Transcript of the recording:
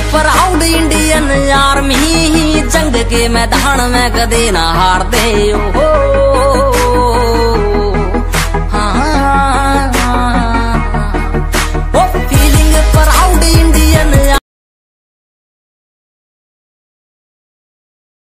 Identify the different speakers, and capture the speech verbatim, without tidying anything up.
Speaker 1: Proud Indian army, जंग के मैदान में कदे ना हार दे। ओ